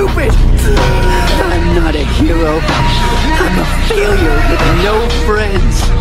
stupid! I'm not a hero. I'm a failure with no friends.